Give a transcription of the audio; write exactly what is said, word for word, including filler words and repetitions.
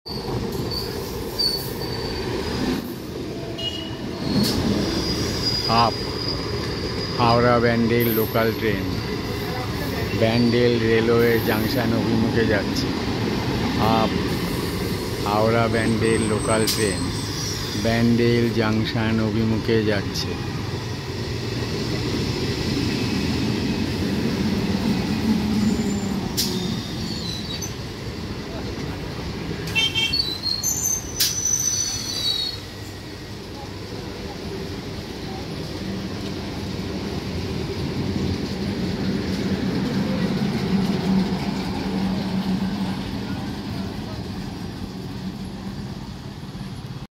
Up Howrah Bandel local train Bandel railway junction অভিমুখে যাচ্ছে। Up Howrah Bandel local train Bandel junction অভিমুখে যাচ্ছে।